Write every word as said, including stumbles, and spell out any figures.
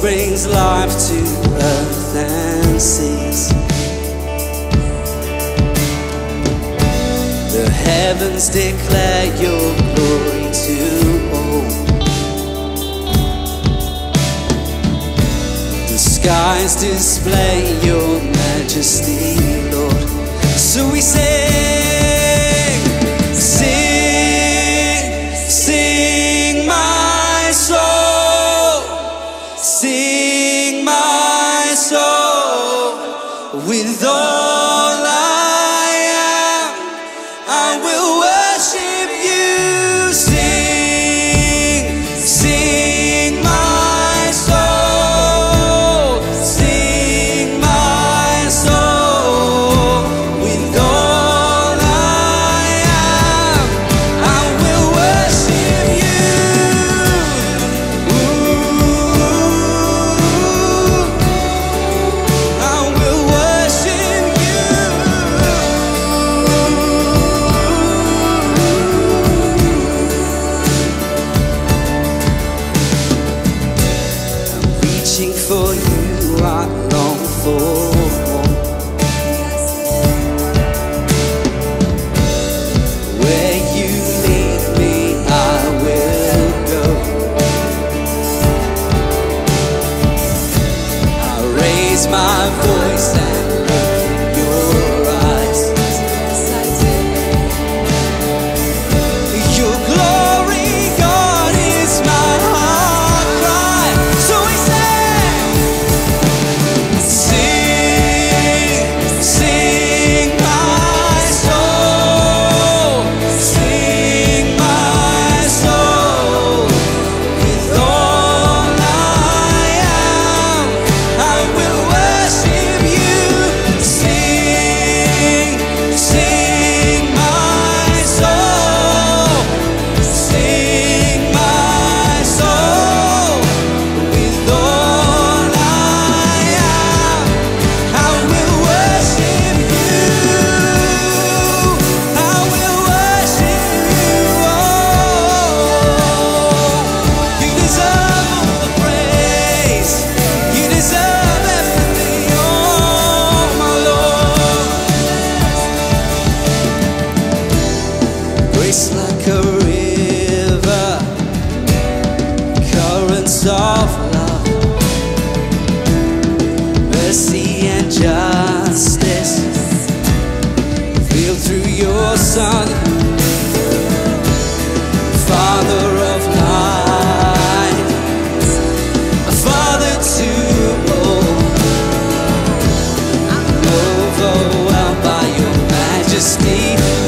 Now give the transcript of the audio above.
brings life to earth and seas. The heavens declare your glory to all. The skies display your majesty, Lord. So we sing, sing, sing my soul, sing my soul, with all I am, I will worship you. Sing, sing my soul, sing my soul, with all I am, I will worship you. Ooh, I will worship you. I'm reaching for you, I long for more. Where you lead me, I will go. I raise my voice and look in your eyes. Your glory, God, is my heart cry. So we sing, sing, sing my soul, sing my soul, with all I am, I will worship you. Sing, sing my soul, sing my soul, with all I am, I will worship you. I will worship you. Oh, you deserve all the praise. You deserve everything, oh my Lord. Grace like a river, currents of love, mercy and justice, feel through your Son, Father of light, a Father to all. I'm overwhelmed by your majesty.